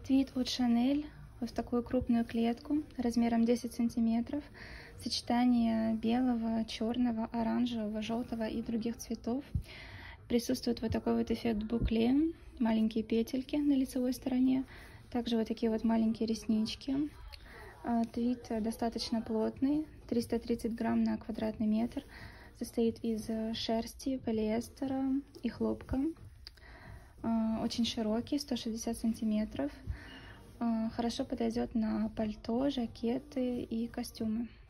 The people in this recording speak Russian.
Твид от Шанель, вот в такую крупную клетку размером 10 сантиметров. Сочетание белого, черного, оранжевого, желтого и других цветов. Присутствует вот такой вот эффект букле, маленькие петельки на лицевой стороне. Также вот такие вот маленькие реснички. Твид достаточно плотный, 330 грамм на квадратный метр. Состоит из шерсти, полиэстера и хлопка. Очень широкий, 160 сантиметров. Хорошо подойдет на пальто, жакеты и костюмы.